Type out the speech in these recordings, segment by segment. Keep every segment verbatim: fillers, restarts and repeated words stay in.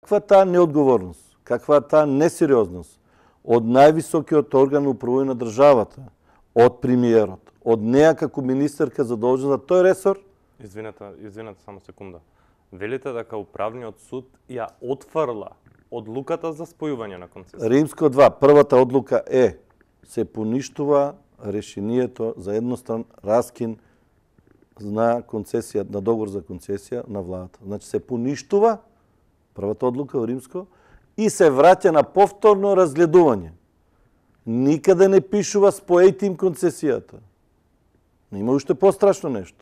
Каква таа неодговорност, каква таа несериозност од највисокиот орган управување на државата, од премиерот, од неа како министерка задолжена за тој ресор? Извинете, извинете само секунда. Велите дека управниот суд ја отфрла одлуката за спојување на концесија. Римско два, првата одлука е се поништува решението за едностран раскин на концесија, на договор за концесија на владата. Значи се поништува првата одлука во Римско и се враќа на повторно разгледување. Никаде не пишува споејте им концесијата. Има уште пострашно нешто.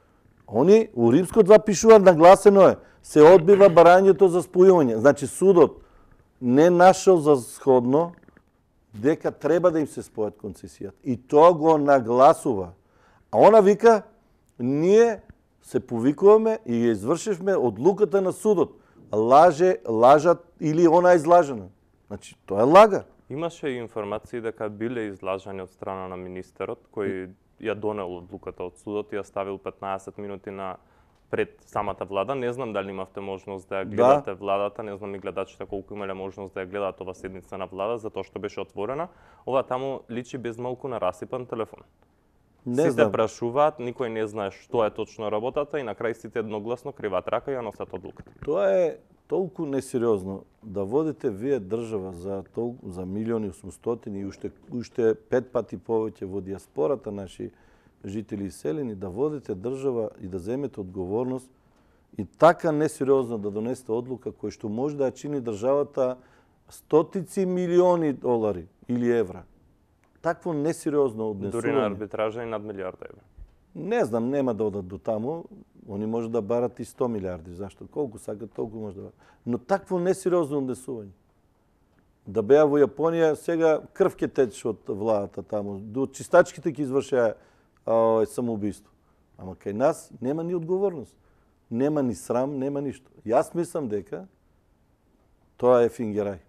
Они у Римско два пишува нагласено е се одбива барањето за спојување. Значи судот не нашол за сходно дека треба да им се спојат концесијата. И тоа го нагласува. А она вика, ние се повикуваме и ја извршивме одлуката на судот. Лаже, лажат или она излажена. Значи, тоа е лага. Имаше и информации дека биле излажани од страна на министерот, кој ја донел одлуката од судот и ја ставил петнаесет минути на пред самата влада. Не знам дали имавте можност да ја гледате да. Владата, не знам и гледачите колку имале можност да ја гледаат ова седница на влада, затоа што беше отворена. Ова таму личи без малку на расипан телефон. Не сите знам. прашуваат, никој не знае што е точно работата и на крај сите едногласно криват рака и ја носат одлуката. Тоа е толку несериозно да водите вие држава за толку за милиони осумстотини и уште уште пет пати повеќе во диаспората наши жители и селени, да водите држава и да земете одговорност и така несериозно да донесете одлука која што може да ја чини државата стотици милиони долари или евра. Такво несериозно однесување. Дури на арбитража и над милиарда евра. Не знам, нема да одат до таму. Они може да барат и сто милиарди. Зашто? Колку сакат, толку може да барат. Но такво несериозно однесување. Да беа во Јапонија, сега крв ќе тече од владата таму. До чистачките ќе извршеа самоубиство. Ама кај нас нема ни одговорност. Нема ни срам, нема ништо. Јас мислам дека тоа е фингерај.